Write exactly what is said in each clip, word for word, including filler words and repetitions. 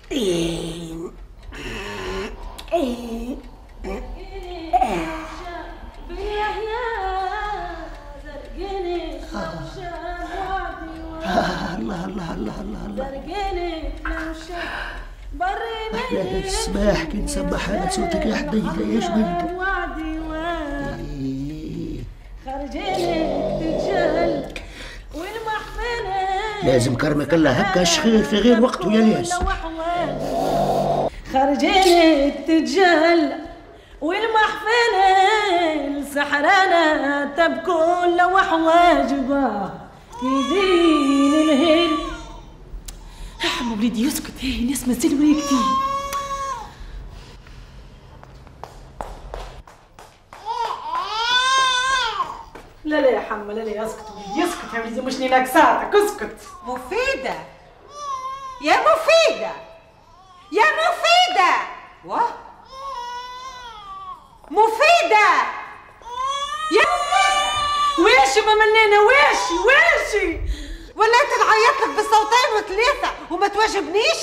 الله الله الله الله الله أحلى الصباح كي نسبح على صوتك يا حبيبي يا شبيبة. لازم كرمك الله هكا شخير في غير وقته يا الياس. خرجيني تتجهل والمحفلة سحرانة تبكون لوح واجبة يدين الهيل. يا حمو وليدي يسكت، هي الناس مازال ولا كتير. لا لا يا حمو لا لا اسكت وليدي اسكت يا وليدي، مش ناقصاتك اسكت. مفيدة يا مفيدة يا مفيدة واه مفيدة يا ويشي ما منينا ويشي ويشي وليت نعيط لك بالصوتين وثلاثة وما تواجبنيش.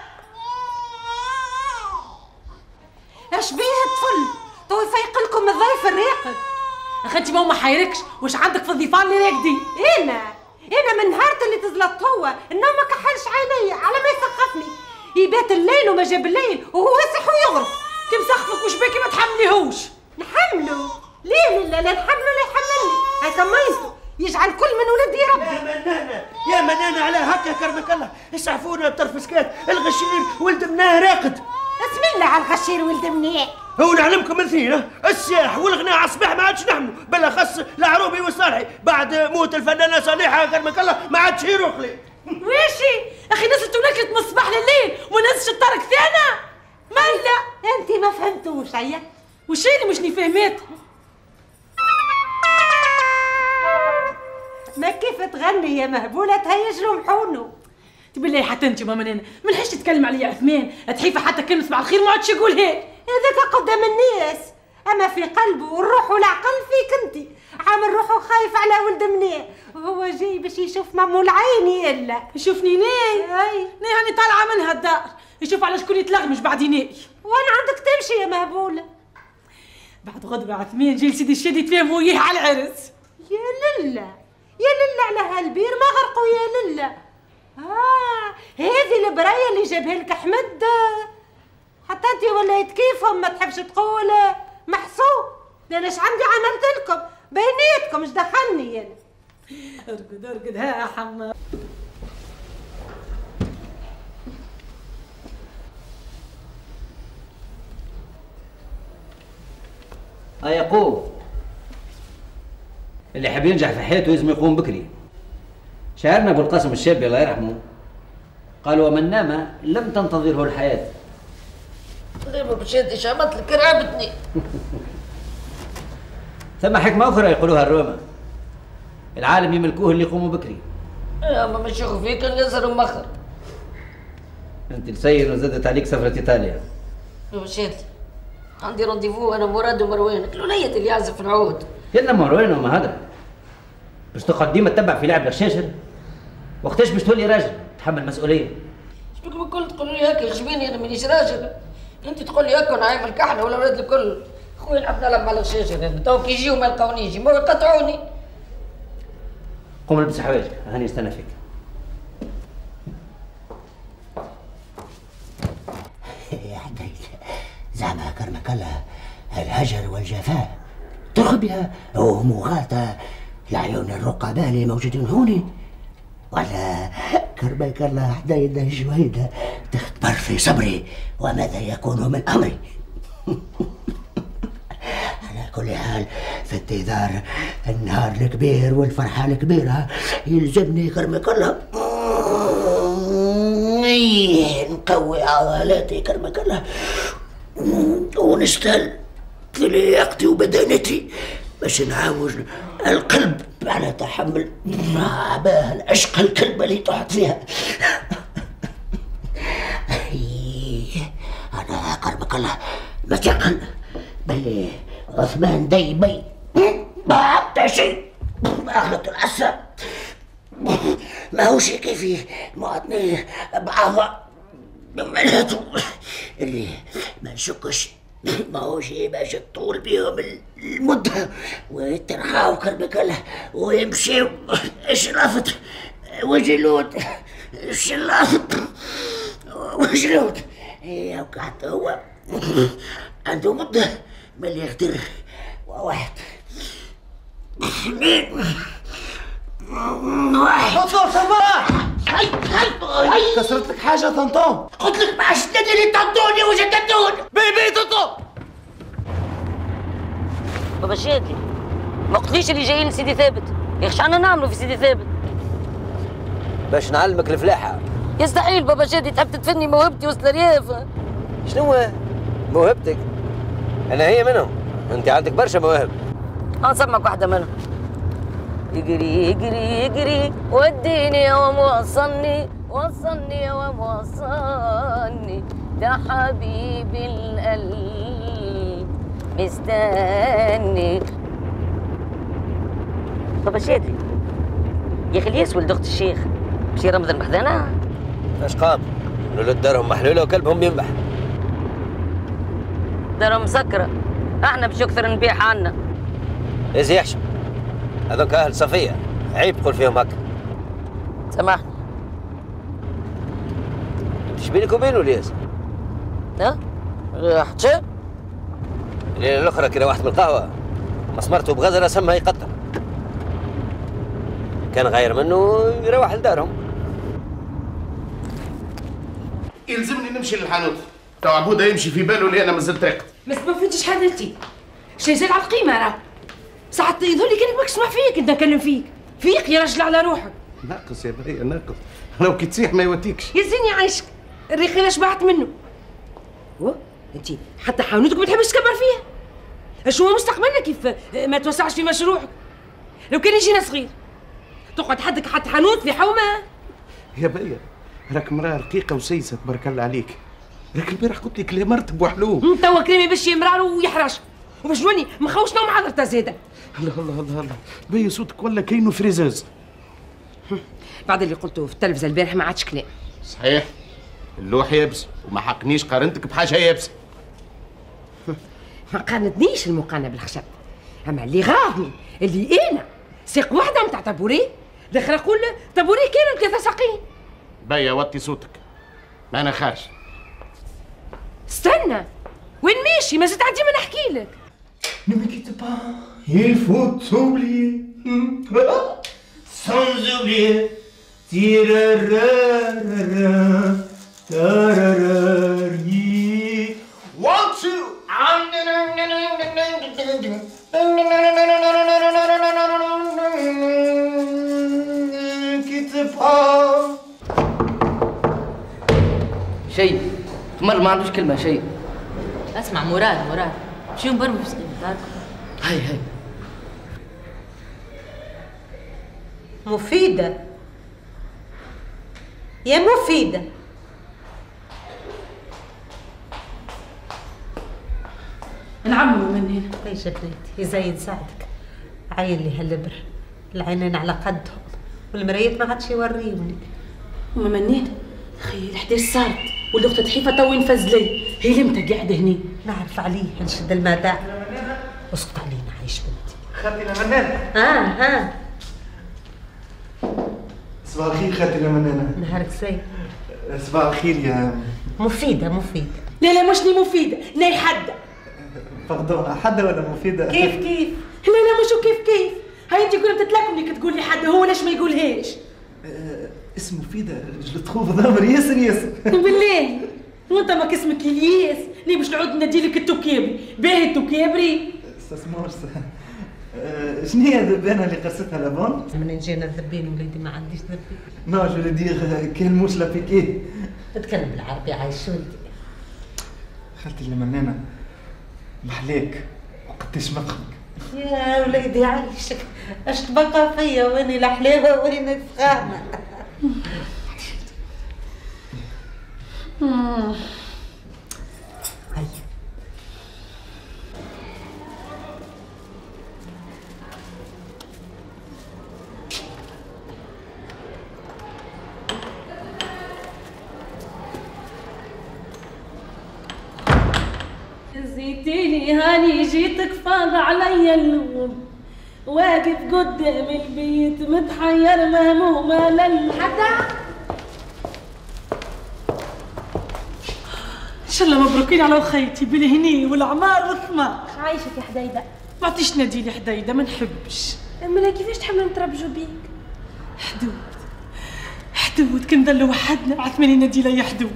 اش بيه الطفل تو يفيق لكم الضيف الراقد. اخنتي ما ما حيركش، واش عندك في الضيفان اللي راقدين؟ انا انا من نهار اللي تزلط هو النوم ما كحلش عينيا على ما يسقفني، يبات الليل وما جاب الليل وهو يصح ويغرف. كي مسخفك وش بيكي ما تحمليهوش؟ نحملو ليه؟ لا لا نحملو لا يحملني، هاكا ميتو يجعل كل من ولدي ربي. يا منانة يا منانة على هكا كرمك الله، اسعفونا بطرف سكات الغشير ولد مناه راقد. اسم الله على الغشير ولد مناه. هو نعلمكم الاثنين السياح والغناء على الصباح ما عادش نحملوا، بالاخص العروبي والصالحي بعد موت الفنانة صالحة كرمك الله ما عادش يروقلي. ويشي اخي نزلت ونكلت من الصباح لليل ونزلش الطرق ثانا ملا. انت ما فهمتوش هيا وش اللي مشني فهمت؟ ما كيف تغني يا مهبوله تهيج له محونه. بالله حتى انت ماما نانا ما نحش تتكلم عليا عثمان تحيفه، حتى كلمه صباح الخير ما عادش يقولها. هذاك قدام الناس، اما في قلبه والروح والعقل فيك انت. عامل روحه خايف على ولد منيه وهو جاي باش يشوف مامو العين الا يشوفني ناي. اي ناي هاني طالعه منها الدار يشوف على شكون يتلغمش بعد يناي. وانا عندك تمشي يا مهبوله. بعد غدوه عثمان جاي لسيدي الشادي يتفاهموا وياه على العرس. يا لله يا لله على هالبير ما غرقوا يا لله. اه هذه البرايه اللي جابها لك احمد، حتى انت وليت كيفهم ما تحبش تقول محسوب. انا اش عندي عملت لكم بينيتكم اش دخلني يعني. ارقد ارقد ها يا حماد. هيا قوم، اللي حاب ينجح في حياته لازم يقوم بكري. شاعرنا ابو القاسم الشابي الله يرحمه قال: ومن نام لم تنتظره الحياه. ليه ما مشيتش عملت لك رعبتني. ثم حكمه اخرى يقولوها الروما: العالم يملكوه اللي يقوموا بكري. يا ما مشيخوا فيك اليسر ومخر. انت السير وزادت عليك سفره ايطاليا. مشيت عندي رونديفو انا مراد ومروان، الولية اللي يعزف العود. يلا مروان وما هذا باش تقعد ديما تتبع في لعب الشاشر، وقتاش باش تولي راجل تحمل مسؤوليه؟ شبيك بالكل تقول لي هكا يخشبيني انا مانيش راجل. انت تقول لي هكا نعيم الكحله ولا ولاد الكل. خويا نحب نلعب على الشاشر، تو كي يجيو ما يلقاونيش ما يقطعوني. قوم البس حوايجك هاني استنى فيك. يا حبيبي زعما كرمك الله الهجر والجفاء ترغبها ومغالطة العيون الرقباء اللي موجودين هوني، ولا كرمك الله حدايا جويدة تختبر في صبري وماذا يكون من أمري. على كل حال في انتظار النهار الكبير والفرحة الكبيرة يلزمني كرمك الله نقوي عضلاتي كرمك الله ونشتغل في لياقتي وبدانتي باش نعاوج القلب على تحمل عباه العشق الكلبة اللي تحط فيها. أنا كرمك الله ما تعقل بلي عثمان ديبي ما عبت شيء أغلط العسى ما هوش كيفي معطني بعضها معناته اللي ما نشكش ما هو شيء باش تطول بيهم المدة ويترخاو كربكله ويمشيو شرافة وجلود شلافة وجلود. ايه وقعد هو عنده مدة من اللي يقدر واحد اثنين واحد. طنطون صباح، هاي هاي هاي كسرت لك حاجة طنطون؟ قلت لك ما عادش تدري طنطوني وجدتون. بي بي طنطون. بابا شادي ما قلتليش اللي جايين لسيدي ثابت، يا اخي شحال نعملوا في سيدي ثابت؟ باش نعلمك الفلاحة. يستحيل بابا شادي، تحب تدفني موهبتي وسط الرياف. شنو موهبتك؟ أنا هي منهم، أنت عندك برشا مواهب. أنسمعك واحدة منهم. يجري يجري يجري وديني يا وموصلني، وصلني يا وموصلني، ده حبيبي القلب مستني. بابا شادي يا اخي الياس ولد اخت الشيخ مشي رمضان بحذانا. اش قام؟ الولد دارهم محلوله وكلبهم ينبح. دارهم مسكره، احنا باش يكثر نبيح عنا. ايزي يحشم، هذوك اهل صفيه، عيب تقول فيهم هكا. سامحني. ايش بينك وبينه الياس؟ ها؟ حتى؟ الليله الاخرى كي روحت من القهوه مسمرته بغزله سمها يقطر. كان غير منه يروح لدارهم. يلزمني نمشي للحانوت، تو عبوده يمشي في باله اللي انا مازلت راقد. بس ما فهمتش حضرتي، شي زاد على القيمة راه. ساعات يظهر لي كانك ماكش تسمع فيك، انت نكلم فيك. فيق يا رجل على روحك. ناقص يا برية ناقص، لو كي تصيح ما يوديكش. يزيني يعيشك، الريق انا شبعت منه. و انت حتى حانوتك ما تحبش تكبر فيها. شو هو مستقبلنا كيف ما توسعش في مشروعك؟ لو كان يجينا صغير تقعد حدك حتى حانوت في حومه. يا بيا راك مراه رقيقه وسيسه تبارك الله عليك. راك البارح قلت لك لي مرتب وحلو. توا كلامي باش يمرار ويحرش وباش نولي مخوش نوم حضرتها زاده. الله الله الله الله بيا صوتك ولا كاينو فريزاز. بعد اللي قلته في التلفزه البارح ما عادش كلام. صحيح اللوح يابس وما حقنيش قارنتك بحاجه يابسه. ما قارنتنيش المقارنه بالخشب، اما اللي غاضني اللي انا ساق واحده نتاع طابوري، الاخرى قول طابوري كامل ثلاثه ساقين. بيا وطي صوتك ما انا خارج. استنى وين ماشي؟ ما زلت عندي ما نحكي لك. Ne me quitte pas, il faut oublier. Sans oublier. Tirarara, tararari. One, two. quitte pas. شيء مر ما عندوش كلمة شيء. اسمع مراد مراد شو نبرمج في داركم؟ هاي هاي مفيدة يا مفيدة. نعملوا من هنا. ليش بنيتي يزيد ساعدك، عين لي هالبر، العينين على قدهم والمرايات ما عادش يوريوني. وما منين خي الحداش صارت واللي اختي تحيفه تو ينفز لي، هي لمتى قاعده هني؟ نعرف عليه نشد المدى. اسكت علينا عايش بنتي. خالتي منان. اه ها صباح الخير خالتي منان. نهارك سعيد. صباح الخير يا مفيدة مفيدة. لا لا مشني مفيده، ناي حده. باردون حدا ولا مفيدة؟ كيف كيف؟ لا لا مشو كيف كيف، هاي انت كنت تتلاكم لك تقول لي حد، هو ليش ما يقولهاش؟ أه اسم مفيدة جو تخوف ضامر ياسر ياسر. بالله وانت ما كاسمك الياس ليه باش نعود ندي لك التوكابري؟ باهي التوكابري استثمار. أه شنو هي الذبانة اللي قصتها لابون؟ من جينا الذبين وليدي ما عنديش ذبين. نو جو دير كان موش لا بيكي. نتكلم بالعربي عايش ولدي. خالتي اللي منانة محليك وقديش مقلك. يا وليدي عايشك، اش تبقى فيا ويني الحلاوه وين الفخامه. هيا نسيتيني هاني جيتك فاض عليا اللوم، واقف قدام البيت متحير مهموم لل حدا ان شاء الله مبروكين على وخيتي بالهني والعمار والطماع. عايشك يا حديده. ما عطيش ناديلي حديده ما نحبش. امال كيفاش تحبوا نتربجوا بيك؟ حدود حدود كي نضلوا وحدنا عثماني ناديله يا حدود.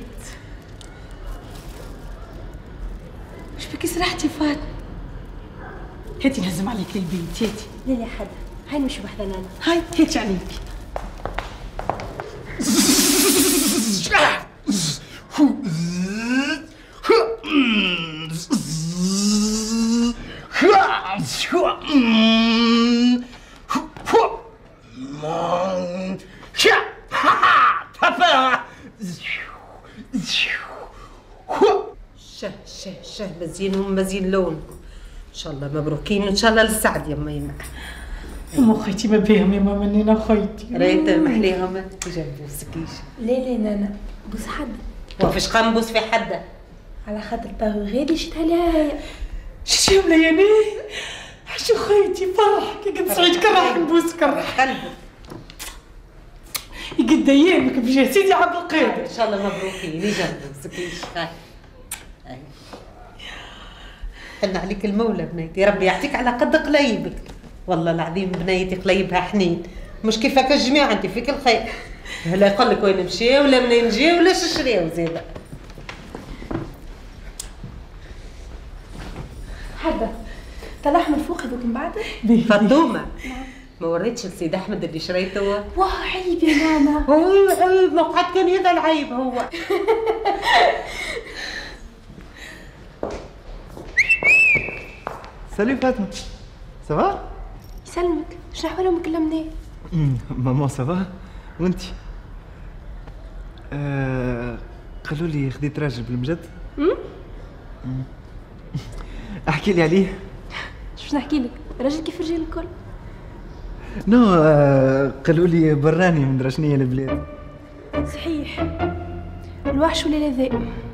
واش بك سرحتي فاطمه؟ هاتي نهزم عليك للبيت هاتي. لا لا حدا هاي نمشي وحده انا. هاي هاتي عليك. شه شه شه مزينهم مزين لون. ان شاء الله مبروكين ان شاء الله للسعد يا ميمة. ام خيتي ما بيهم يا ماما نينا خيتي. ريت محليهم جنبو سكيش. لا لا نانا بوس حدا. وفاش قنبوس في حدا؟ على خاطر باغي غادي شتها لها هي. شتي ولا يا ني؟ حشو خيتي فرح كي قد سعيد كرح نبوس كرح قلبك. يقد ايامك بجاه سيدي عبد القادر. ان شاء الله مبروكين لي جنبو سكيش. هاي هاي حن عليك المولى بنيتي، ربي يعطيك على قد قليبك. والله العظيم بنيتي قليبها حنين مش كيفك الجميع. انت فيك الخير. هلا يقول لك وين نمشي ولا منين نجي ولا شريو زياده. حدا طلع من فوق هذوك من بعد. فاطمه ما وريتش لسيد احمد اللي شريته هو. واه عيب يا نانا. هو عيب ما قعد كان هذا العيب هو. سالي فاطمه سافا؟ يسلمك شنو احوالهم كلمناه؟ ماما سافا وانتي؟ أه قالوا لي خديت راجل بالمجد. احكي لي عليه. شو نحكي لك؟ راجل كيف الرجال الكل. نو أه قالوا لي براني من درشنية البلاد. صحيح الوحش ولا ذا.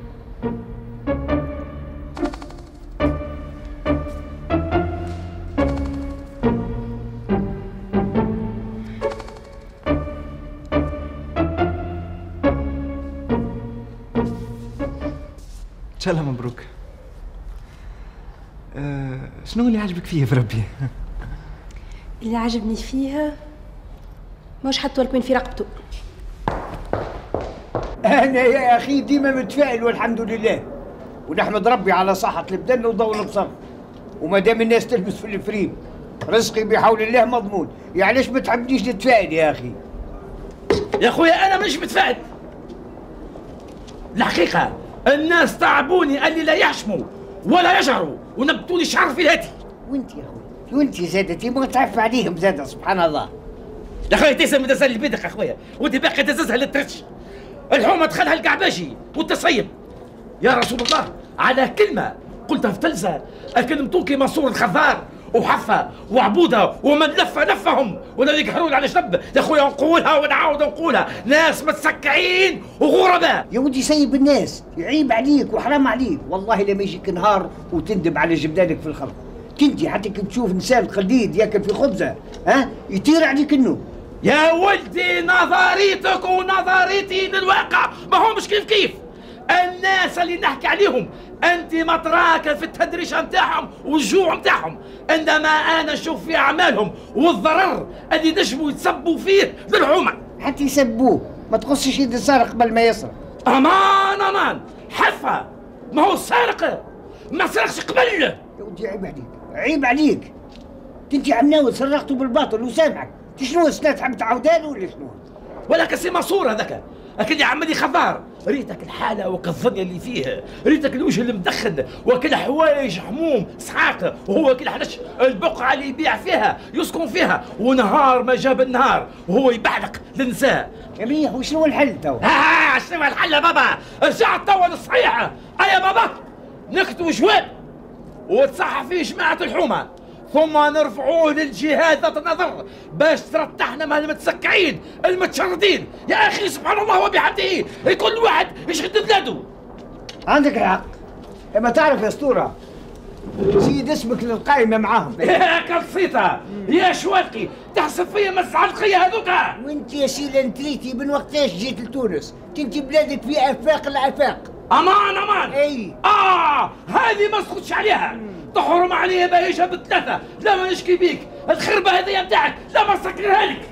ان شاء الله مبروك. أه شنو اللي عجبك فيه في ربي؟ اللي عجبني فيها مش حتى الكوين في رقبته. انا يا اخي ديما متفائل والحمد لله، ونحمد ربي على صحة البدن وضوء البصر، وما دام الناس تلبس في الفريم رزقي بحول الله مضمون. يعني ليش ما تحبنيش نتفائل يا اخي؟ يا خويا انا مش متفائل. الحقيقة الناس تعبوني اللي لا يحشموا ولا يجهروا ونبتوني شعر في الهاتي. وانت يا خويا وانت زادتي ما تعرف عليهم زاد سبحان الله. يا خويا تيسم تزال البيدق يا خويا وانت باقي تزازها للترش. الحومه دخلها القعباجي والتصيب. يا رسول الله على كلمه قلتها في تلزه اكلمتوك منصور الخضار وحفه وعبوده ومن لف لفهم ولا يقهرون على شنب. يا خويا نقولها ونعاود نقولها ناس متسكعين وغرباء. يا ودي سيب الناس يعيب عليك وحرام عليك والله لما يجيك نهار وتندم على جبدانك في الخلق. كنتي حتى كي تشوف انسان قليد ياكل في خبزه ها يطير عليك النوم. يا ولدي نظريتك ونظريتي للواقع ما هو مش كيف كيف. الناس اللي نحكي عليهم انت مطراك في التدريشه نتاعهم والجوع نتاعهم، انما انا نشوف في اعمالهم والضرر اللي نجموا يتسبوا فيه للحومه. حتى يسبوه ما تقصش يد السارق قبل ما يسرق. امان امان حفه ما هو السارق ما سرقش قبل. يا ودي عيب عليك عيب عليك. انت عمناوي سرقته بالباطل وسامحك. شنو السنة تحب تعاودها ولا شنو؟ ولا كسي منصور هذاك لكن يا عملي خضار ريتك الحاله وكالظنيا اللي فيه، ريتك الوجه المدخن وكل حوايج حموم اسحاق وهو كل حدش البقعه اللي يبيع فيها يسكن فيها ونهار ما جاب النهار وهو يبعلق للنساء. جميل وشنو الحل توا؟ ها شنو الحل يا بابا؟ رجعت توا للصحيحه. اي بابا نكتبوا جواب وتصحح فيه جماعه الحومه ثم نرفعوه للجهات ذات النظر باش ترتحنا مع المتسكعين المتشردين. يا اخي سبحان الله وبحمده كل واحد يشهد بلاده. عندك الحق. اما تعرف يا اسطوره زيد اسمك للقائمة معاهم. يا كالصيطة يا شواقي تحسب فيا مس علقية هذوكا. وانت يا سيلا انتريتي من وقتاش جيت لتونس؟ انت بلادك في افاق الافاق. امان امان. اي اه هذه ما سقطش عليها. تحرم عليها بايشها بثلاثة، لا ما نشكي بيك، الخربة هذه نتاعك، لا ما نسكرها لك.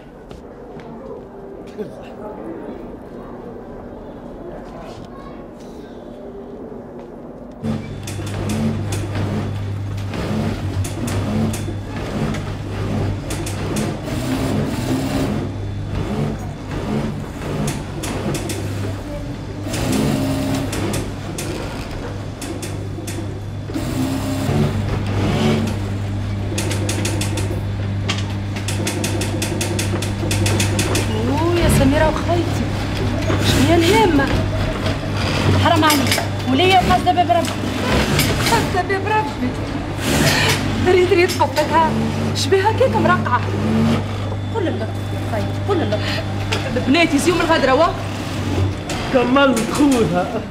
سميرة وخويتي شنو هي الهمة؟ حرام عليك وليا وحاسة باب ربي حاسة باب ربي ريت ريت حطتها شبيها كيك مرقعة. قول اللطف يا خيتي قول اللطف. بناتي زيوم الغدرة وا كملت خوها.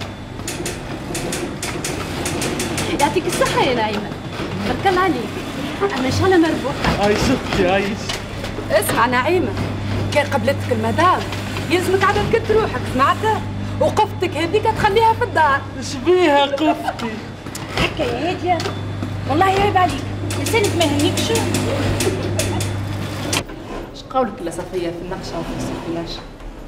يعطيك الصحة يا نعيمة بارك الله عليك. أنا إن شاء الله مربوحة. عايش اختي عايش. اسمع نعيمة كان قبلتك المدام يلزمك عاد تكت روحك سمعتها؟ وقفتك هذيك تخليها في الدار. شبيها قفتي؟ هكا يا هادية والله عيب عليك لسانك ما يهنيكش. اش قولك يا صفية في النقشة وفي السيكولاج؟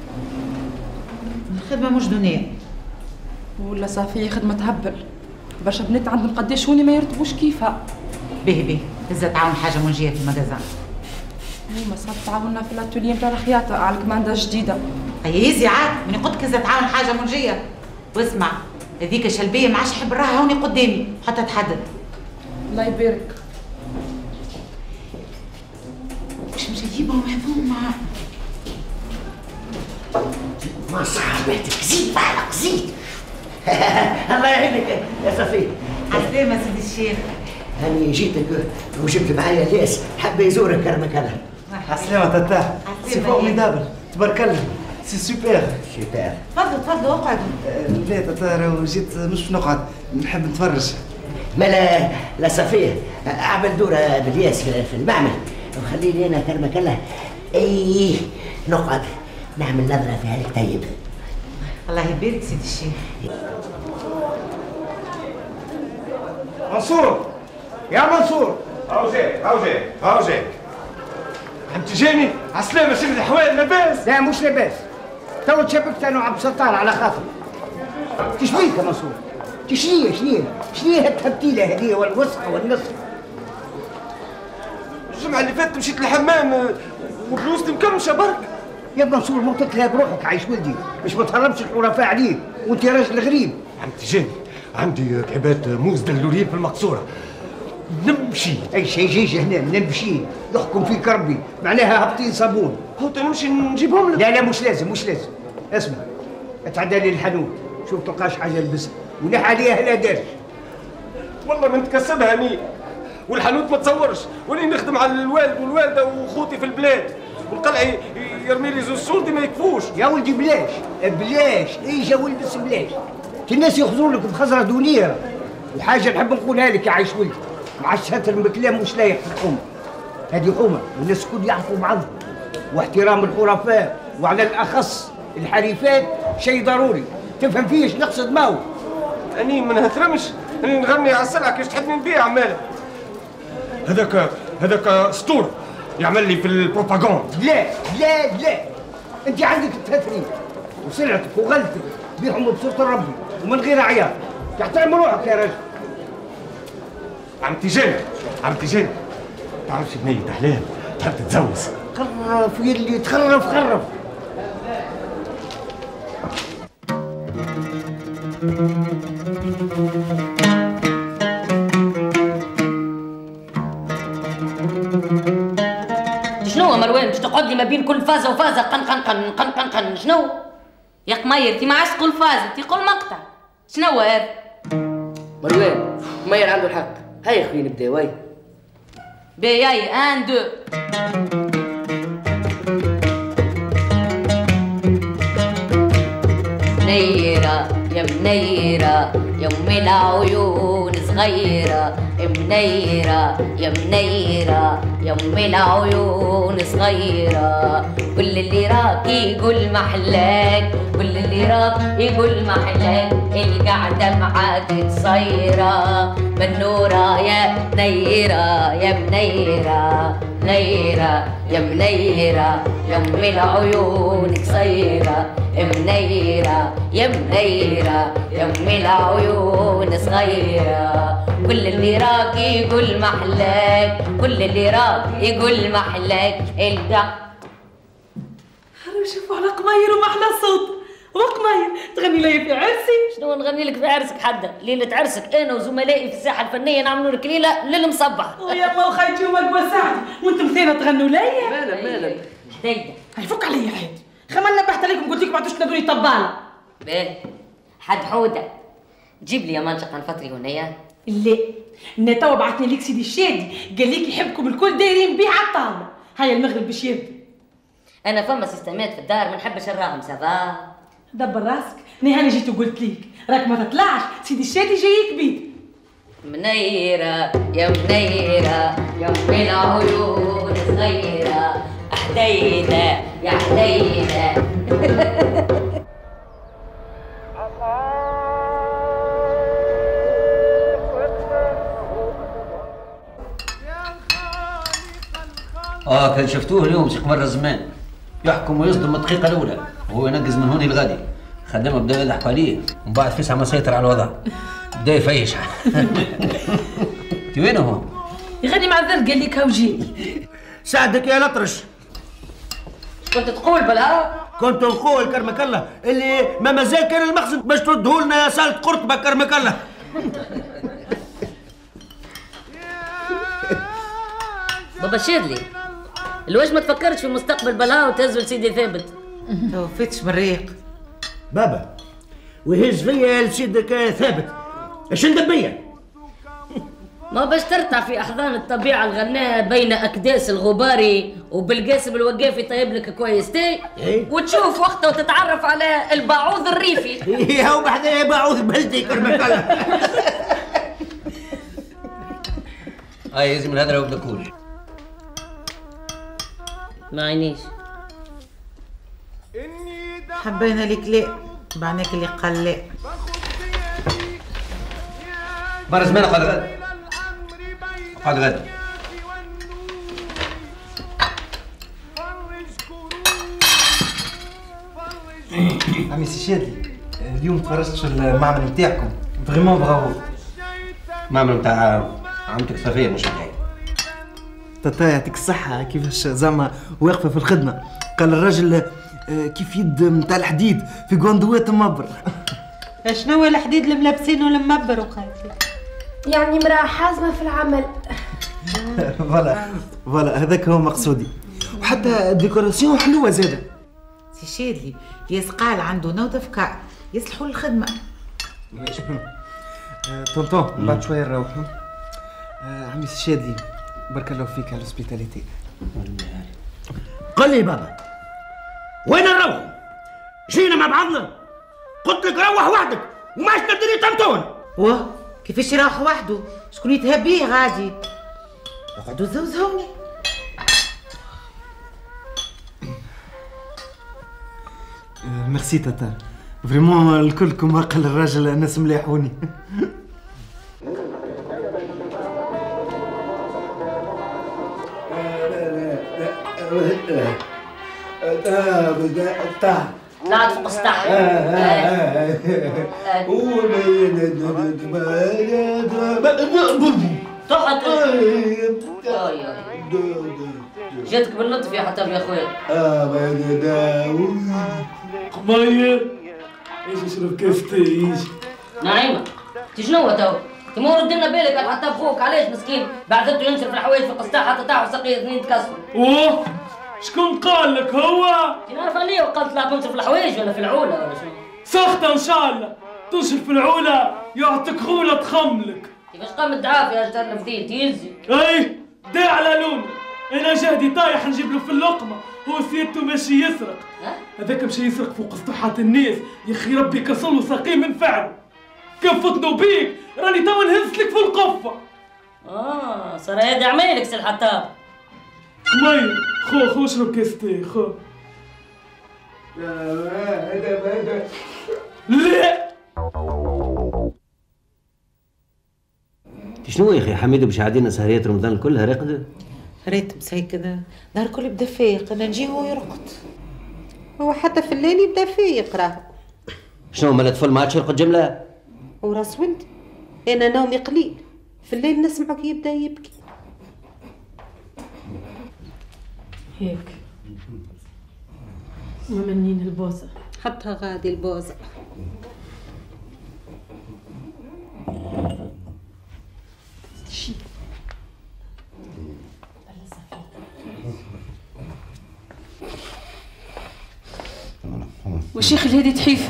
الخدمة مش دنيا ولا صفية خدمة تهبل. برشا بنات عندهم قداش هوني ما يرتبوش كيفها. به به هزة تعاون حاجة منجية في المجازان. ما صاب تعاوننا في الاتوليه نتاع الخياطه على الكمانده الجديده. ايزي عاد من قلت كذا تعاون حاجه منجيه. واسمع هذيك الشلبيه ما عادش نحب نراها هوني قدامي حتى تحدد. الله يبارك. مش مجيبها ومحفوظه ما صاحبتك زيد بالك زيد. الله يعينك يا صفيه. عسلامة سيدي الشيخ. هاني جيتك وجبت معايا ليس حب يزورك كرمك انا. عسلامة تاتا. سي فورميدابل تبارك الله سي سوبر. سوبر. تفضلوا تفضلوا اقعدوا. لا تاتا راهو جيت مش نقعد نحب نتفرج. مالا لا صفيه اعمل دوره بالياس في المعمل وخليني انا كرمك الله اي نقعد نعمل نظره في هذيك طيب. الله يبارك سيدي الشيخ. منصور يا منصور. هاو جاي هاو جاي هاو جاي. عم تجيني عسلامة شنو الأحوال لاباس؟ لا مش لاباس. تو تشبكت انا وعبد الستار على خاطر. تشبيك يا منصور؟ تشنيه شنيه؟ شنيه هالتبتيله هذه والوسخه والنصف؟ الجمعة اللي فاتت مشيت للحمام وبلوزتي مكمشة برك. يا منصور ما قلت لها بروحك عايش ولدي باش ما تهربش الحرفاء عليك وانت راجل غريب. عم تجيني عندي كعبات موز دلورين في المقصورة نمشي. اي شيء جيجي هنا نمشي يحكم فيك ربي معناها هبطين صابون. هو نمشي نجيبهم لك. لا لا مش لازم مش لازم. اسمع اتعدى لي الحانوت شوف تلقاش حاجه نلبسها ونح عليها لا دارج. والله ما نتكسبها هني والحانوت ما تصورش ولي نخدم على الوالد والوالده وخوتي في البلاد والقلعي يرمي لي زوج سوردي ما يكفوش. يا ولدي بلاش بلاش اجا والبس بلاش. الناس يخزروا لك بخزره دونيه. وحاجه نحب نقولها لك يا عايش ولدي ما عادش هاتر من كلام مش لايق في الحومه. هذه حومه والناس الكل يعرفوا بعضهم واحترام الحرفاء وعلى الاخص الحريفات شيء ضروري. تفهم فيه ايش نقصد ماهو؟ اني ما نهثرمش اني نغني على السلعه كيفاش تحبني نبيع عماله. هذاك هذاك اسطوره يعمل لي في البروباغوند. لا لا لا انت عندك التثريب وسلعتك وغلتك بيعهم بصوت ربي ومن غير عيار. تحترم روحك يا رجل. عم تجيني عم تجيني تعرفش بنية احلام تحب تتزوج. خرف يلي تخرف خرف. شنو مروان باش تقعد لي ما بين كل فازه وفازه قن قن قن قن قن قن شنو؟ يا قمير انت ما عادش تقول فازة انت قول مقطع. شنو هذا؟ مروان قمير عنده الحق. هيا خويا نبداو هيا. بي هاي ان دو. نيرة يا منيرة يا ام العيون صغيرة منيرة يا منيرة يا ام العيون صغيرة كل اللي راك يقول محلاك كل اللي راك يقول محلاك القعدة معاك قصيرة منورة يا منيرة يا منيرة منيرة يا منيرة يا ام العيون قصيرة منيرة يا منيرة يا ام العيون صغيرة كل اللي راك يقول محلاك كل اللي راك يقول محلاك القع شوفوا على قماير ومحلى الصوت وقماير تغني لي في عرسي. شنو نغني لك في عرسك حدا؟ ليلة عرسك انا وزملائي في الساحة الفنية نعملوا لك ليلة للمصبح. ويا ما وخيتي وما ساعتي وانتم اثنين تغنوا ليا. مالا مالا هدية هاي فك عليا حياتي خمال نبهت عليكم قلت لكم ما عادوش تنادوني طبالة. باهي حد حودة جيب لي يا منشق عن فتري هنيا. لا انا توا بعثني ليك سيدي الشادي قال لك يحبكم الكل دايرين بيه على الطاولة. هيا المغرب باش يبدا. انا فما سيستمات في الدار ما نحبش نراهم سافا. دبر راسك انا هاني جيت وقلت ليك راك ما تطلعش سيدي الشادي جايك بيت. منيرة يا منيرة يا ام العيون صغيرة حديدة يا حديدة. اه كان شفتوه اليوم شيخ مر الزمان يحكم ويصدم الدقيقة الأولى وهو ينقز من هوني لغادي. خدامه بدا يضحكوا عليه ومن بعد فيسع ما سيطر على الوضع بدا يفيش. انت وين هو؟ يغني مع الذل قال لك هاوجي. ساعدك يا الأطرش. كنت تقول بلا؟ كنت نقول كرمك الله اللي ما مازال كان المقصد باش تردهولنا سالة قرطبة كرمك الله. بابا شادلي الواش ما تفكرش في المستقبل بلا وتهزو لسيدي ثابت؟ ما وفيتش من الريق. بابا ويهز فيا لسيدك ثابت اش ندبيا؟ ما باش ترتع في احضان الطبيعه الغناء بين اكداس الغباري وبالقاسم الوقافي طيب لك كويس تي وتشوف وقته وتتعرف على البعوض الريفي. يا وبحذا بعوض بلدي كرمك الله. هاي يزي من هذا لو بدكوش ما عينيش حبينا لك لا بعناك اللي قال لا. مر زمان قعد غد قعد غد. عمي سي شادي اليوم تفرجت في المعمل نتاعكم فريمون برافو. المعمل نتاع عمتك صفية مش نتاعي. تاتا يعطيك الصحة كيفاش زعما واقفة في الخدمة. قال الراجل كيف يد نتاع الحديد في قندوات مبر. شنو هو الحديد اللي ملابسينه المبر وقالت يعني مرأة حازمة في العمل. فوالا فوالا هذاك هو مقصودي. وحتى الديكوراسيون حلوة زادة. سي شادلي ياس قال عنده نوض افكار يصلحوا للخدمة. طونطون بعد شوية نروحوا. عمي سي شادلي بارك الله فيك على الهوسبيتاليتي. قل لي بابا وين نروحوا؟ جينا مع بعضنا قلت لك روح وحدك وما عادش تدري طنطون. واه كيفاش يروح وحده؟ شكون يتهبيه غادي؟ اقعدوا زوزوني. ميرسي تاتا فريمون الكلكم عقل الراجل ناس مليحوني. طلعت فوق السطح. تقعد جاتك باللطف يا حطب يا خويا. قماير ايش اشرب كاس تايش. نعيمة انت شنو تو؟ تمر ردنا بالك على حطب خوك علاش مسكين بعثته ينشر في الحوايج في القسطاح حتى طاحوا سقيه اثنين تكسروا. اوه شكون قال لك هو؟ نعرف عليه وقالت لا تنشر في الحوايج ولا في العولة ولا شنو؟ سخطة ان شاء الله تنشر في العولة يعطيك غولة تخملك. كيفاش قام الدعاء يا جدار الفدين تيزي؟ اي داع على لون انا جهدي طايح نجيب له في اللقمه، هو سيادته ماشي يسرق. هذاك مشي يسرق فوق سطوحات الناس، يا اخي ربي كسر ساقيه من فعله. كيف فتنوا بيك راني توا نهز لك في القفه. اه صار هذا عمايلك سي الحطاب. مي خو خو اشرب كاس تاي خو. لا شنو يا اخي حميد باش عادينا سهريات رمضان كلها راقده؟ ريتم هكذا نهار الكل يبدا فايق، انا نجي هو يرقد. هو حتى في الليل يبدا فايق راه. شنو مال الطفل ما عادش يرقد جمله؟ وراس ولدي انا نومي قليل، في الليل نسمعك يبدا يبكي. هيك ممنين البوزه، حطها غادي البوزه. شي وشيخ الهادي تحيف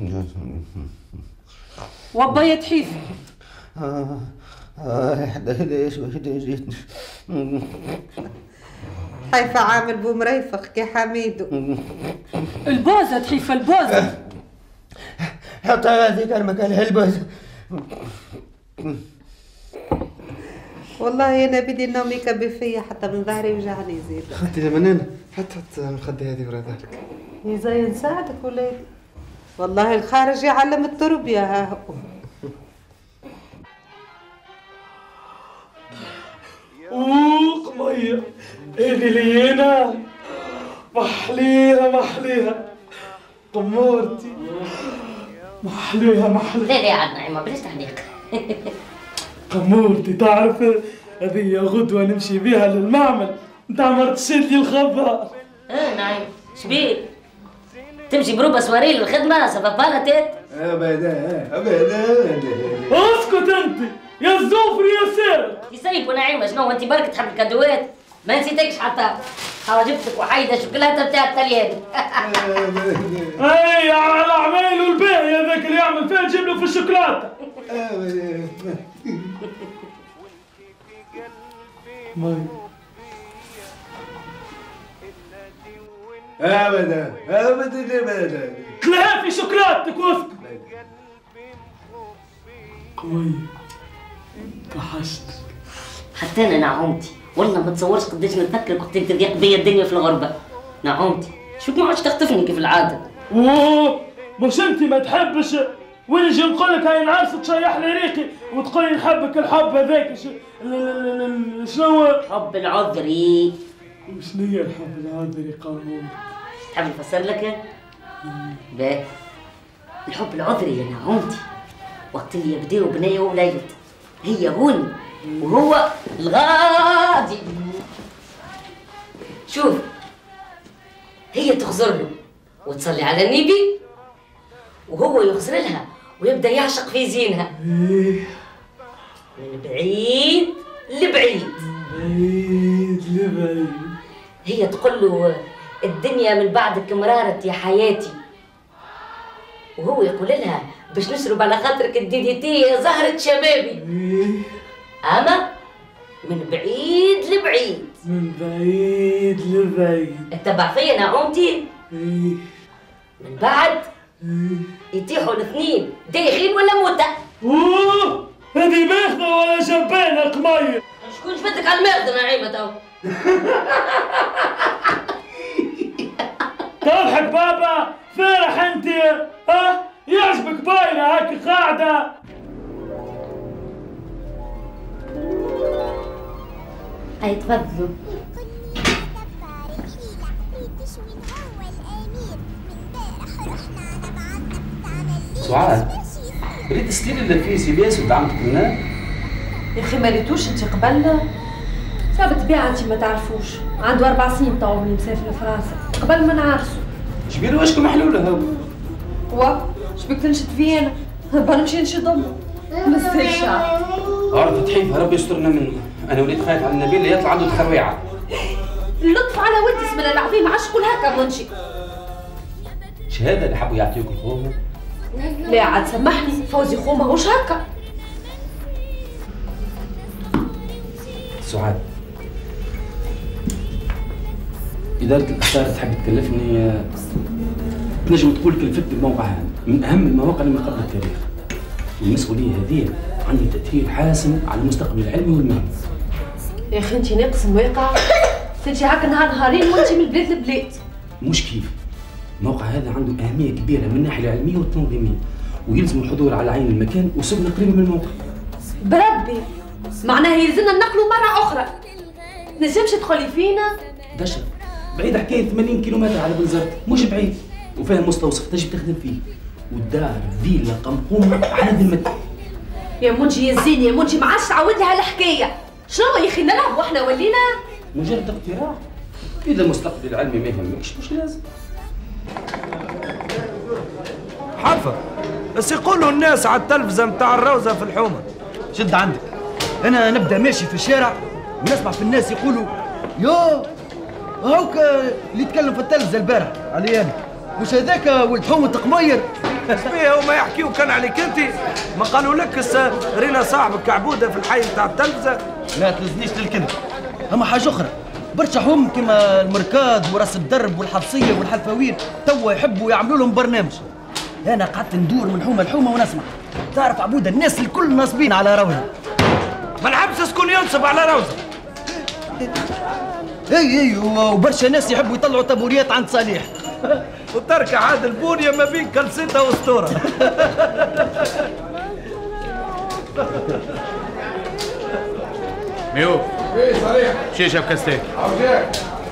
وبايا تحيف. اه اه ليش جيت حيفا عامل بو مريفق يا حميدو. البوزه تحيف البوزه. حط هذيك المكان البوزه. والله انا بدي النوم يكبي فيا حتى من ظهري وجعني زيد. خدتي يا منانه حط حط المخده هذه ورا ظهرك. يا زي نساعدك ولادي، والله الخارج يعلم التربيه ها هو. اوه قمية هذه لينا محليها محليها قمورتي محليها محليها. لا لا عاد نعيمة بلاش تحديق. قمورتي تعرف هذه غدوة نمشي بها للمعمل نتاع مرت شادي الخضراء. اه نعيم شبيك؟ تمشي بروبا سواري للخدمة سبب بالا تيت؟ ابدا ابدا. اسكت انت يا الزوفري يا سارق. يسيبوا نعيمة شنو انت برك تحب الكادوات؟ ما نسيتكش حتى حواجبتك وحيدة شوكولاتة بتاع الطلياني. اي على عمايله الباهي هذاك اللي يعمل فيها تجيب له في الشوكولاتة. مي ابدا ابدا ابدا. تلاها في شوكولاتك واسكت. قوي توحشتك. حتى انا نعومتي والله ما تصورش قداش نتفكرك وقت تضيق بيا الدنيا في الغربة. نعومتي شوف ما عادش تخطفني كيف العادة. اوه مش انت ما تحبش ونجي نقول لك هاي نعرس تشيح لي ريقي وتقولي نحبك الحب هذاك شنو؟ حب العذري. شنو هي الحب العذري قانون؟ تحب نفسر لك؟ باهي الحب العذري يا نعومتي وقت اللي يبداو بنية وليلة هي هون وهو الغادي. شوف هي تخزر له وتصلي على النبي وهو يخزر لها ويبدا يعشق في زينها من بعيد لبعيد. بعيد لبعيد. هي تقول له الدنيا من بعدك مرارت يا حياتي وهو يقول لها باش نشرب على خاطرك الدي دي تي يا زهرة شبابي. اما من بعيد لبعيد. من بعيد لبعيد. اتبع فيا نعومتي؟ من بعد يطيحوا الاثنين دايخين ولا موتة. اوه هذه ماخذة ولا جبانة قمية. شكون جبتك على الماخذة نعيمة تو؟ تضحك بابا فرح انت ها يعجبك باينة هاك قاعدة. اي تفضلوا. سعاد بريد ستيل اللي فيه سيبياس ودعمتك لنا. يا اخي ما ريتوش انت قبل صعب بالطبيعة انت ما تعرفوش، عنده اربع سنين تو اللي مسافر لفرنسا قبل ما نعرسو. شبيرو واشكو محلولة هو؟ وا شبيك تنشد في انا؟ با نمشي نشد امي. مسري الشعب. عرض تحيف ربي يسترنا منه، انا وليت خايف على النبيل اللي يطلع عنده تخرويعة. اللطف على ولدي اسم الله العظيم عادش تقول هكا منشي. شهادة اللي حبوا يعطيوك الخومة؟ لا عاد سامحني فوزي خو ماهوش هكا. سعاد إدارة الإحضار تحب تكلفني، تنجم تقول كلفت الموقع هذا من أهم المواقع اللي من قبل التاريخ، والمسؤولية هذه عندي تأثير حاسم على المستقبل العلمي والمهني. يا أخي أنت ناقص مواقع، تمشي هكا نهار نهارين وأنت من البلاد للبلاد. مش كيف، الموقع هذا عنده أهمية كبيرة من الناحية العلمية والتنظيمية، ويلزم الحضور على عين المكان وسكن قريب من الموقع. بربي معناها يلزمنا ننقلوا مرة أخرى، تنجمش تدخلي فينا؟ دشر بعيد حكاية ثمانين كيلومتر على بنزرت، مش بعيد، وفيها مستوصف تجي تخدم فيه، والدار فيلا قمقومة على ذمتك. يا منجي يا زين يا منجي ما عادش تعاود لي هالحكاية، شنو يا أخي نلعب وإحنا ولينا؟ مجرد اقتراح، إذا المستقبل العلمي ما يهمكش مش لازم. حفا بس يقولوا الناس على التلفزة متاع الروزة في الحومة. شد عندك، أنا نبدأ ماشي في الشارع ونسمع في الناس يقولوا يا هاوك اللي يتكلم في التلفزة البارح علي أنا، مش هذاك ولد حومة قمير؟ اسميه هما يحكيو كان عليك أنت، ما قالوا لك رينا صاحبك عبودة في الحي متاع التلفزة؟ لا تلزنيش للكذب، أما حاجة أخرى برشا حوم كيما المركاد وراس الدرب والحبسية والحلفاوير توا يحبوا يعملوا لهم برنامج. أنا قعدت ندور من حومة لحومة ونسمع، تعرف عبودة الناس الكل ناصبين على روزة. ما نحبش شكون ينصب على روزة. اي اي وبرشا ناس يحبوا يطلعوا طابوريات عند صالح. وتركع عاد البونية ما بين كلسيتها واسطورة. ميوب ايه صالح شيشه بكاستين عاوزاك.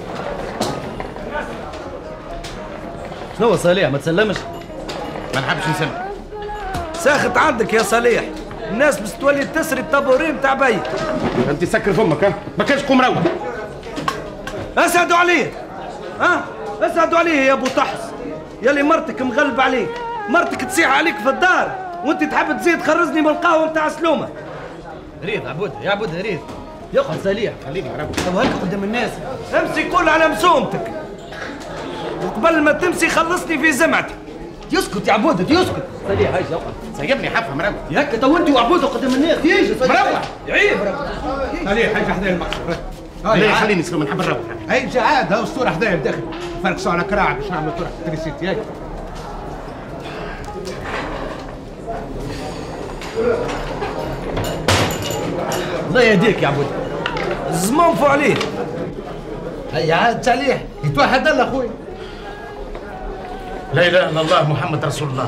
شنو صالح ما تسلمش؟ ما نحبش نسلم. ساخت عندك يا صالح، الناس بس تولي تسري الطابورين تاع بي. انت سكر فمك ها، ما كانش قوم روح. اسعدوا عليه ها، اسعدوا عليه يا ابو طحس، يلي مرتك مغلب عليك، مرتك تسيح عليك في الدار وانت تحب تزيد تخرزني من القهوه نتاع سلومه. ريت عبودة يا عبودة ريت، يقعد صالح خليني يا رب. طب هكا قدام الناس امسي كل على مسومتك، وقبل ما تمسي خلصني في زمعتي. يسكت يا عبودة يسكت. صالح هاي يقعد سيبني حفه مروح. هكا تو انت وعبودة قدام الناس يجي مروح عيب. صالح هاي حدا المقصر. لا خليني نسلم نحب نروح. هاي جعاد هاو الصوره حدايا بداخل فرقصوا على كراع باش نعملوا طرح تريسيتي هاي. الله يهديك يا عبودة، زمانفوا عليه. هيا عاد صالح يتوحد الله اخوي. لا اله الا الله محمد رسول الله.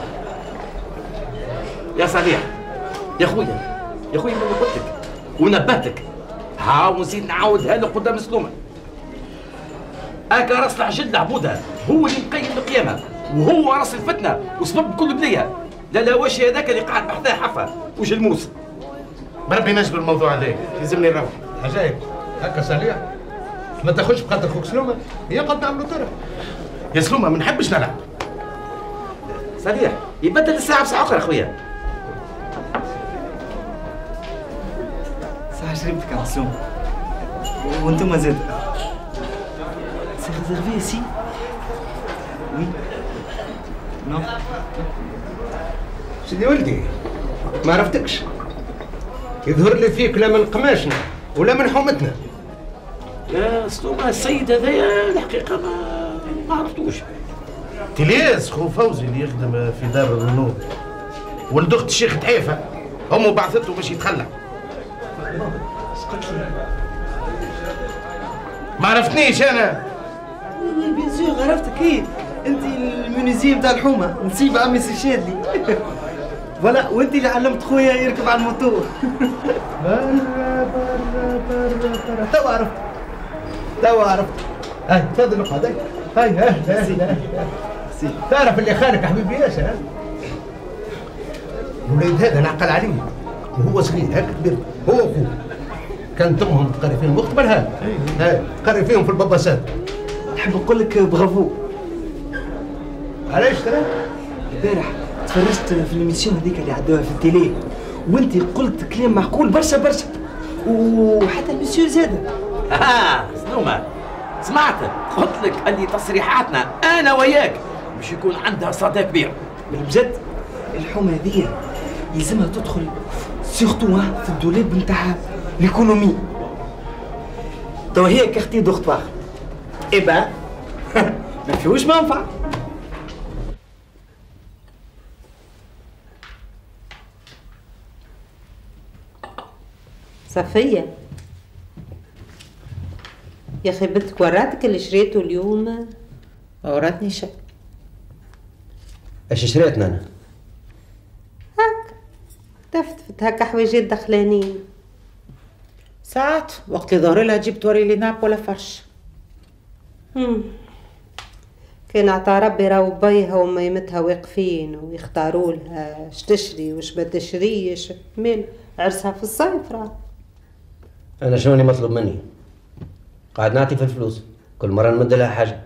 يا صالح يا خويا يا خويا، من قلت لك ونبهتك، ها ونزيد نعاودها لك قدام سلومه. اكا راس العجل عبودها هو اللي مقيم القيامه، وهو راس الفتنه وسبب كل بليه. لا لا واش هذاك اللي قاعد بحذاه حفه وجلموس. بربي نجبر الموضوع هذاك، يلزمني نروح. عجايب هكا صالح ما تاخذش بخاطر خوك سلومه، هي قد نعملوا طرح. يا سلومه ما نحبش نلعب. صالح يبدل الساعه بساعه اخرى خويا. صح شربتك يا عصوم وانتم زاد. سي ريزيرفي سي وي نو. سيدي ولدي ما عرفتكش، يظهر لي فيك لا من قماشنا ولا من حومتنا. يا سلومه السيد هذايا الحقيقه ما ما عرفتوش. تلياز خو فوزي اللي يخدم في دار الرنود، ولد اخت الشيخ تحيفه امه بعثته باش يتخلع. ما عرفتنيش انا. بيان سور عرفتك ايه، انت المونيزي نتاع الحومه نسيب عمي سي شادلي. فوالا وانت اللي علمت خويا يركب على الموتور. برا برا برا برا توا عرفت توا عرفت. هاي تفضل اقعد. هاي هاي هاي تعرف اللي خانك حبيبي ياسر ها؟ الوليد هذا نعقل عليه وهو صغير هاك كبر، هو واخوه كانت امهم تقري فيهم وقت بالهال، هاي تقري فيهم في الباباسات. نحب نقول لك برافو. علاش ترى؟ البارح تفرجت في الميسيون هذيك اللي عدوها في التيلي، وانت قلت كلام معقول برشا برشا، وحتى المسيو زاد. اه سلومه سمعت قلت لك اللي تصريحاتنا انا وياك باش يكون عندها صدى كبير. بجد الحومه هذه يلزمها تدخل سيرتو في الدولاب نتاع ليكونومي. توا هي كارتي دوغتوار. اي با ما فيهوش منفعه. صفية يا اخي بنتك وراتك اللي شريته اليوم؟ ما وراتني شيء. ايش شريتنا انا؟ هاك تفتفت هكا حوايجات دخلانين. ساعات وقت اللي ظهر لها تجيب توري لي ناب ولا فرش. امم كان عطا ربي راهو بيها وميمتها واقفين ويختاروا لها اش تشري واش ما تشريش. مال عرسها في الصيف راه. انا شنو اللي مطلوب مني؟ قاعد نعطي في الفلوس، كل مره نمد لها حاجه.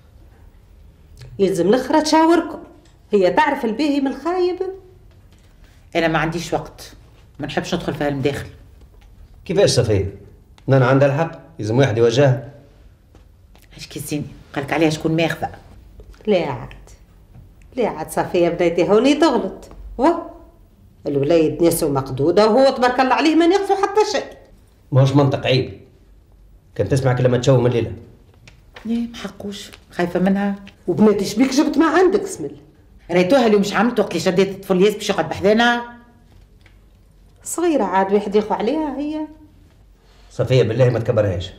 يلزم الاخرى تشاوركم، هي تعرف الباهي من الخايب. انا ما عنديش وقت، ما نحبش ندخل في هالمداخل. كيفاش صفيه؟ نانا عندها الحق، لازم واحد يواجهها. اش كيسيني؟ قالك عليها شكون ماخذه؟ لا عاد لا عاد صفيه بنيتي هوني تغلط. و الولايد ناسه مقدوده وهو تبارك الله عليه ما ناقصه حتى شيء. ماهوش منطق، عيب. كان تسمع كلمة تشوم الليلة. ليه ما حقوش، خايفة منها. وبناتي شبيك جبت ما عندك اسم الله؟ ريتوها اليوم مش عملت وقت اللي شديت الطفل ياس باش يقعد بحذانا. صغيرة عاد واحد يخو عليها هي. صفية بالله ما تكبرهاش.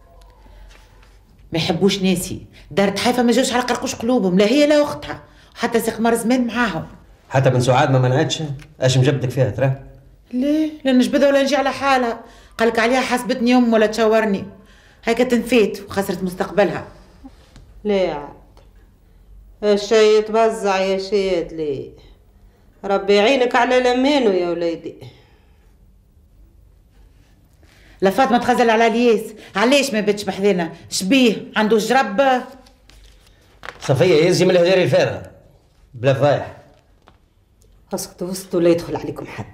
ما يحبوش ناسي، دارت حيفا ما جاوش على قرقوش قلوبهم، لا هي لا اختها، وحتى سي قمر زمان معاهم. حتى من سعاد ما منعتش، اش مجبدك فيها ترى؟ ليه؟ لا نجبدها ولا نجي على حالها، قالك عليها حسبتني ام ولا تشاورني، هيك تنفيت وخسرت مستقبلها. لا عاد الشي يتوزع يا شيد لي، ربي يعينك على لمانه يا وليدي. لا فاطمه تخزل على الياس، علاش ما باتش بحذنا؟ شبيه عنده جرب؟ صفية يلزم الهدير الفارغة بلا فضايح. اسكتوا وسطوا لا يدخل عليكم حد.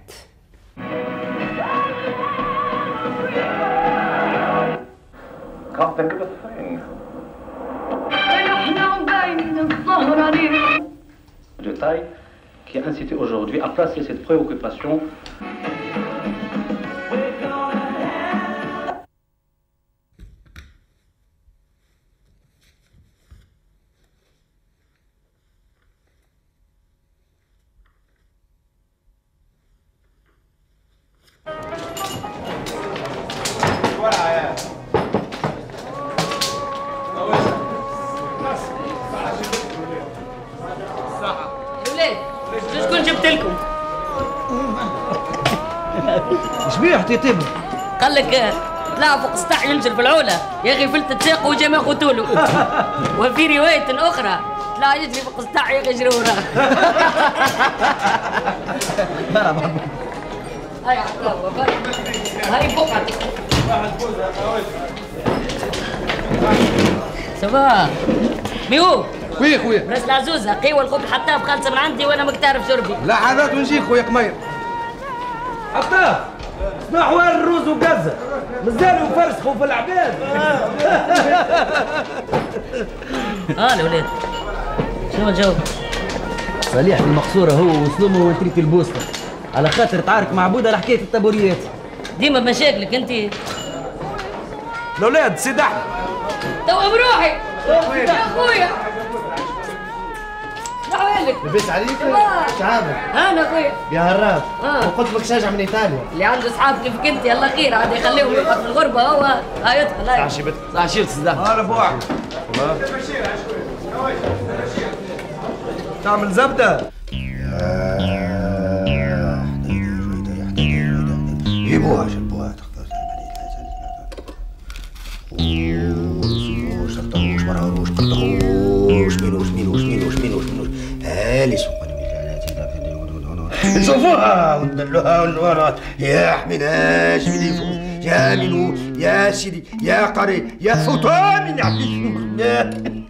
de taille qui a incité aujourd'hui à placer cette préoccupation. شكون جبت لكم؟ اش بيه حطيتيهم؟ قال لك طلع فوق سطح ينزل في العلا، يا اخي فلت تساق وجا ما قتلوا. وفي رواية أخرى طلع يجري فوق سطح يا اخي يجري وراه. هاي عطاوة هاي بقعتك. صباح ميو خويا خويا راس العزوزة قيوة الخبز حطها بخالصة من عندي وانا مكتارف شربي. لا حاجات ونجيك خويا قمير. حطاه اسمع حوار الروز وقزة مازالوا يفرسخوا في العباد. اه الولاد شنو الجو؟ صالح المقصورة هو وسلومه وتريك البوسطة على خاطر تعارك مع بودا على حكاية الطابوريات. ديما بمشاكلك انت. الأولاد سيد أحمد توا بروحي يا خويا. لك لبس عليك؟ شعابك انا خويا يا هراب آه. وقلت لك شاجع من ايطاليا اللي عنده اصحاب كيفك انت يلا خير عاد يخليهم يقعد في الغربه هو هاي يدخل هاي صح صح شيبت صدق انا بوعك تعمل زبده جيبوها جيبوها روش مرة روش روش مينوش مينوش مينوش مينوش مينوش هالي سوق نشوفوها وندلوها ونورات يا حميناش من يفوز يا منو يا سيدي يا قري يا فوتان يا عبيد.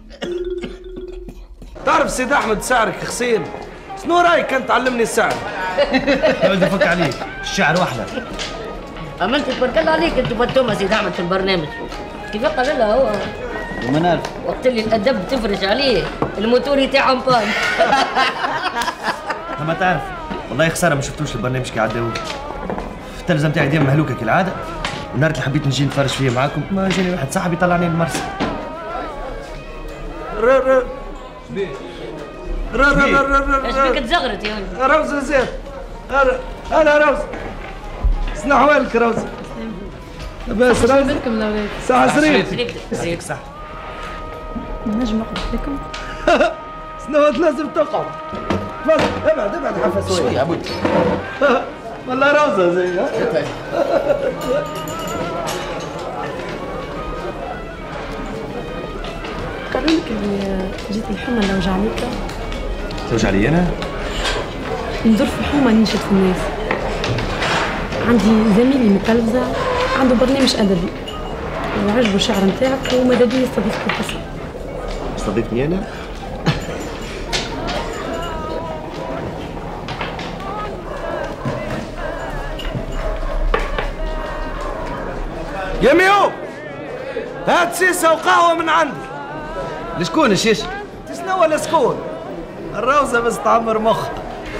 تعرف سيد احمد سعرك خصين شنو رايك انت تعلمني السعر؟ يا ولدي فك عليك الشعر وحده عملت تبارك الله عليك انتوا بتوما سيد احمد في البرنامج كيف قال لها هو ومنال وقت اللي الادب تفرج عليه الموتور يتاعهم بان. ما تعرف والله خساره ما شفتوش البرنامج كي عداو التلفزه نتاعي ديما مهلوكه كالعاده ونهار اللي حبيت نجي نتفرج فيه معاكم ما جاني واحد صاحبي طلعني المرسى ر ر ر اش بيك تزغرت يا ولدي؟ روزة زيت. هلا روزة. شنو احوالك روزة؟ لاباس روزة؟ بالكم الاولاد. صحة سريت. سريك صح. نجم نقعد لكم؟ شنو لازم تقعد. تفضل ابعد ابعد حفا شوية. يا بنتي. والله روزة زي ها. قالوا لك اللي جيت الحمى اللي وجع عليك. توجع لي انا؟ ندور في الحومه ننشد في الناس. عندي زميلي متلفزة عنده برنامج ادبي وعجبه الشعر نتاعك وماذا بيا يستضيفك في الحصه. يستضيفني انا؟ يا ميو هات سيسه وقهوه من عندي. لشكون الشيشه؟ شنو ولا شكون؟ الروزه بس تعمر مخها.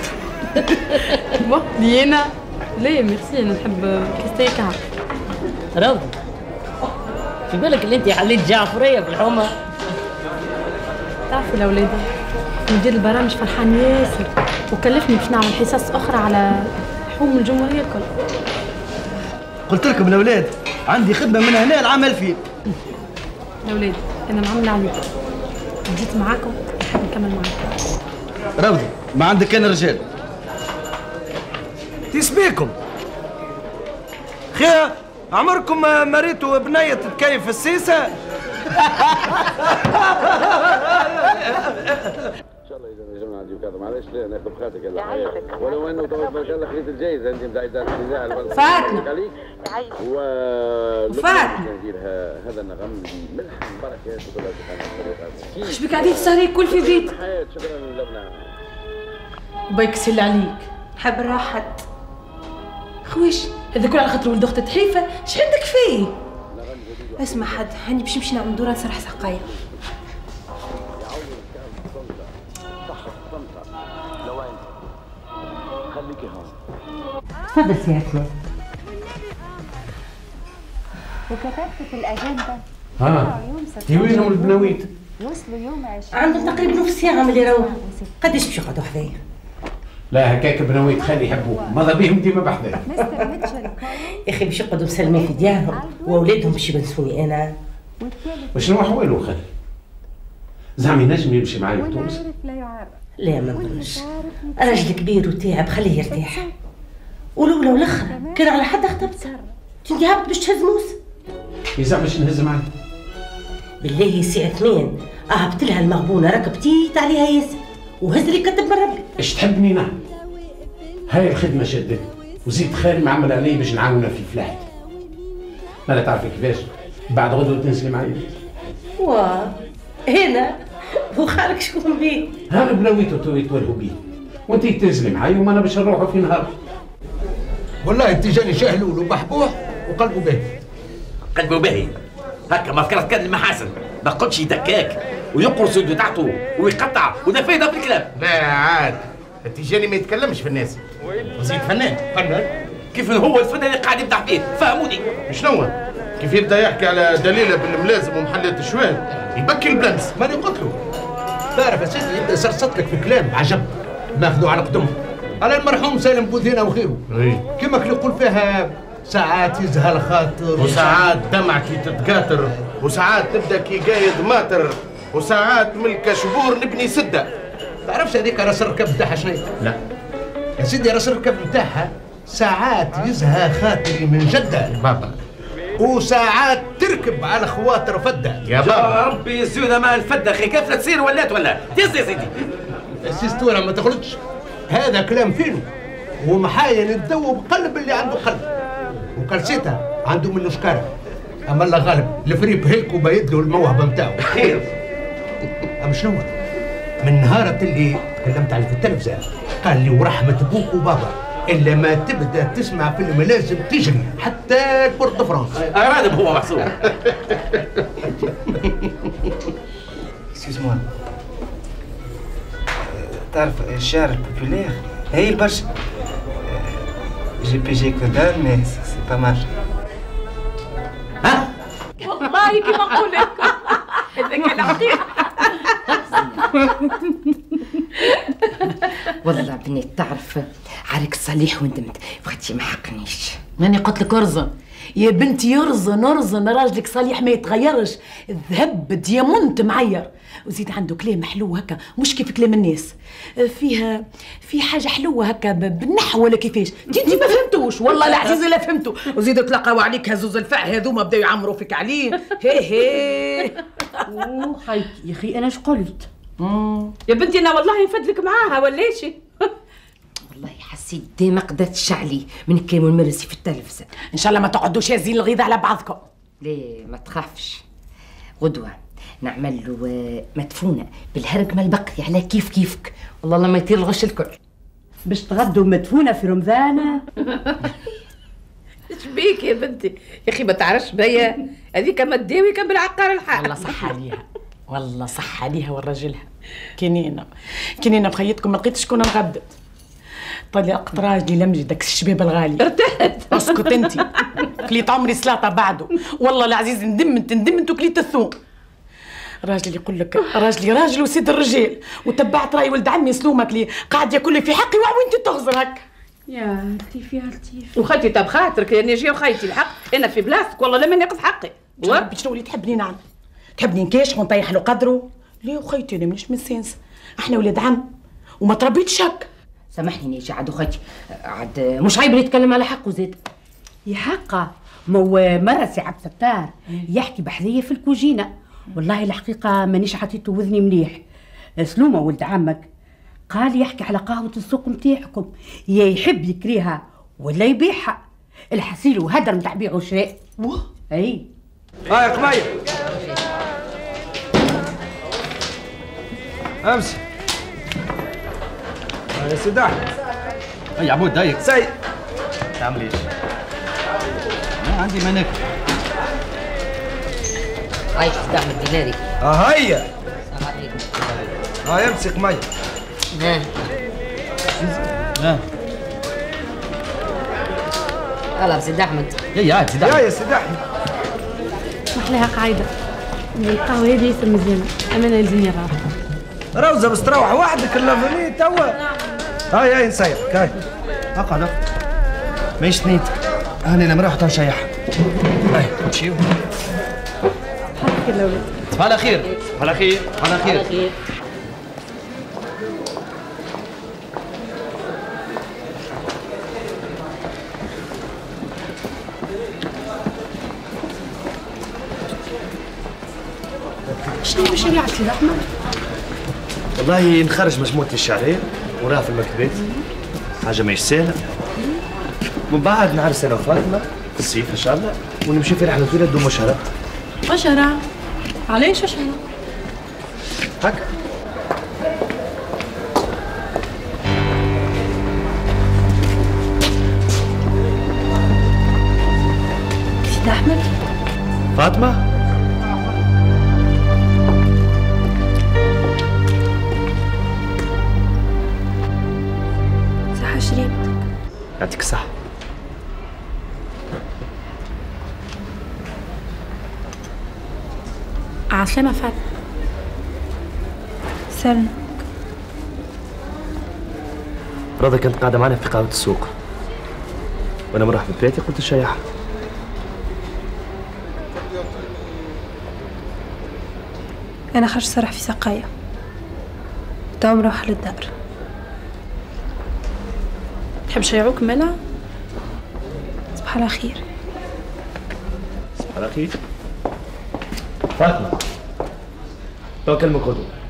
بون لي انا؟ لا ميرسي انا نحب كاستي كعب. روضة في بالك اللي انت حليت جعفريه في الحومه؟ تعرفوا الاولاد مدير البرامج فرحان ياسر وكلفني باش نعمل حصص اخرى على حوم الجمهوريه الكل. قلت لكم الاولاد عندي خدمه من هنا العام ألفين. الاولاد انا معامله عليكم جيت معاكم نحب نكمل معاكم. روضة ما عندك كان رجال تسبيكم خير عمركم ما ريتوا بنية تكيف السيسة؟ ان شاء الله اذا نجمنا نجيب كذا معلش لا ناخذ بخاطرك يلا حياتك ولو انه تبارك الله خليت الجايزه انت نتاع النزاع فاتنة و فاتنة نديرها هذا النغم ملح بركات وكل هذه ايش بك قاعدين تسهري الكل في بيت؟ شكرا لبنى بايك سل عليك حب راحت خويش هذا كل على خاطر ولد اختي تحيفه اش عندك فيه؟ اسمع حد هاني باش نمشي نعمل دوره نسرح سقايه. خليكي هون تفضل سيادتي. وكتبت في الأجندة ها في وينهم البناويت؟ وصلوا يوم عشرين. عندهم تقريبا نص ساعة من اللي يروحوا. قداش باش يقعدوا حدايا؟ لا هكاك بناويت خلي يحبوه ماذا بيهم ديما بحذايا. يا اخي باش يقعدوا مسلمين في ديارهم واولادهم باش يبنسوني انا. وشنو احواله خلي؟ زعما ينجم يمشي معايا لتونس؟ لا ما نظنش. راجل كبير وتاعب خليه يرتاح. ولولا والاخر كان على حد خطبته. انت هابط باش تهز موس؟ يزعم باش نهز معايا؟ بالله سي عثمان اهبط لها المغبونه ركبتيت عليها ياسر وهز لي كتب من ربي. ايش تحبني نعم؟ هاي الخدمه شدتني وزيد خالي معمل علي باش نعاونها في فلاحتي. ما لا تعرفي كيفاش بعد غدوه تنزلي معايا. واه هنا وخالك شكون بيه؟ هذا بنويتو يتولهوا بيه وانت تنزلي معايا وما انا باش نروحوا في نهار. والله انت جاني شهلول وبحبوح وقلبه باهي. قلبه باهي هكا ما فكرت كان المحاسن ما قلتش يدكاك ويقرص يده تحته ويقطع وده فايده في الكلام. لا عاد التيجاني ما يتكلمش في الناس وزيد فنان. فنان؟ كيف هو الفنان اللي قاعد يمدح فيه فهموني. شنو كيف يبدا يحكي على دليله بالملازم ومحلات الشوال يبكي البلانس ماني قلت له. تعرف يا سيدي يبدا سرسط لك في كلام عجب ماخذه على قدمه على المرحوم سالم بوذينه وغيره. كما كان يقول فيها ساعات يزهى الخاطر وساعات دمعتي تتقاطر وساعات نبدا كي قايد ماطر وساعات ملك شبور نبني سده. تعرفش هذيك راس الركب نتاعها شنو؟ لا يا سيدي راس الركب نتاعها ساعات يزهى خاطري من جده يا بابا وساعات تركب على خواطر فده يا بابا. يا ربي يزيونا ما الفده اخي كيف تصير ولات ولا تز يا سيدي. السيستوره ما تخرجش هذا كلام فينو ومحاين الدو بقلب اللي عنده قلب وكلسيتها عنده منه شكاره. اما الله غالب الفريب هيك وبيد له الموهبه نتاعو خير. اما شنو من نهارة اللي كلمت عليه في التلفزه قال لي ورحمه ابوك وبابا الا ما تبدا تسمع فيلم لازم تجري حتى البورت دو فرانس. ارادب هو محسوب. اكسكيوز موا تعرف الشعر البوبولير هي برشا جي بي جي كودان مي سي با مال. والله كيما نقول لك هذاك العقيل والله بنات تعرف عارك صليح وندمت بغيتي ما حقنيش. ماني قلت لك ارزن يا بنتي، يرزن ارزن، راجلك صالح ما يتغيرش، الذهب ديامونت معير، وزيد عنده كلام حلو هكا مش كيف كلام الناس، فيها في حاجه حلوه هكا بالنحو ولا كيفاش، انت ما فهمتوش والله العزيز لا فهمتوا، وزيد تلقاو عليك هزوز الفع هذوما بداو يعمروا فيك عليه. هي هي اوه خيتي يا اخي انا اش قلت؟ يا بنتي انا والله نفدلك معاها ولا شي. والله حسيت دماغ دات شعلي من كلام المرسي في التلفزه. ان شاء الله ما تقعدوش يازين الغيظ على بعضكم. ليه ما تخافش، غدوه نعمل له مدفونه بالهرق ما البقي على كيف كيفك، والله لما يطير الغش الكل. باش تغدوا مدفونه في رمضان؟ ايش بيك يا بنتي؟ يا اخي ما تعرفش بيا هذيك ما تداوي كان بالعقار الحال. والله صح عليها، والله صح عليها ورجلها. كنينه كنينه بخيتكم ما لقيت شكون نغدت. طلقت راجلي لمجي داك الشباب الغالي. ارتحت. اسكت انت. كليت عمري سلاطه بعده، والله العزيز ندمت ندمت وكليت الثوم. راجلي يقول لك راجلي راجل وسيد الرجال، وتبعت راي ولد عمي سلومك لي قاعد ياكل لي في حقي وانت تغزر هكا. يا لطيف يا لطيف. وخيتي طب خاطرك يا نجي وخيتي الحق، انا في بلاصتك والله لما ناقص حقي. شنو شنو اللي تحبني نعمل؟ تحبني نكاشح ونطيح له قدره؟ ليه وخيتي انا مانيش من سانسه، احنا ولاد عم وما تربيتش هكا. سامحني نيجي عاد وخيتي عاد مش عيب يتكلم على حقه زيد. يا حقه مو مرة سي عبد الستار يحكي بحذيه في الكوجينه، والله الحقيقه مانيش عطيته وذني مليح. سلومه ولد عمك قال يحكي على قهوه السوق نتاعكم، يا يحب يكريها ولا يبيعها، الحسيل وهدر نتاع بيع وشراء. اي ها يا قمير امشي. يا سيدي احمد. اي عبود دايك سي تعمل ايش؟ ما عندي ما ناكل. هاي سيدي احمد ديناري. اه هيا. ها امسي قمير. ها ها يلا سيدي احمد. يا يا سيدي احمد. يا يا سيدي احمد. محلاها قاعده القهوه هذه ياسر مزيانه، اما انا يلزمني نروح. روزه بس تروح وحدك اللافوني توا. هاي هاي نسير هاي. اقعد ماهيش نيتك، انا لما نروح نشيح. هاي نمشيو. حقك الاولاد. صباح على خير. صباح على خير. صباح على خير. شنو مشاريعك سيدي احمد؟ والله نخرج مجموعتي الشعريه وراها في المكتبات، حاجه ماهيش سهله. من بعد نعرس انا وفاطمه في الصيف ان شاء الله، ونمشي في رحله طويله تدوم شهر. عشرة؟ علاش عشرة؟ هكا. سيدي احمد؟ فاطمه؟ صحة شريبتك. يعطيك الصحة. عسلامة فاطمة. سلمى. رضا كانت قاعدة معنا في قهوة السوق، وأنا مرحب ببيتي قلت الشياحة. أنا خرجت صراحة في سقاية، تو نروح للدار. تحب شيعوك ملا؟ صباح على خير. صباح على خير. فاطمة تو أكلمك غدوة.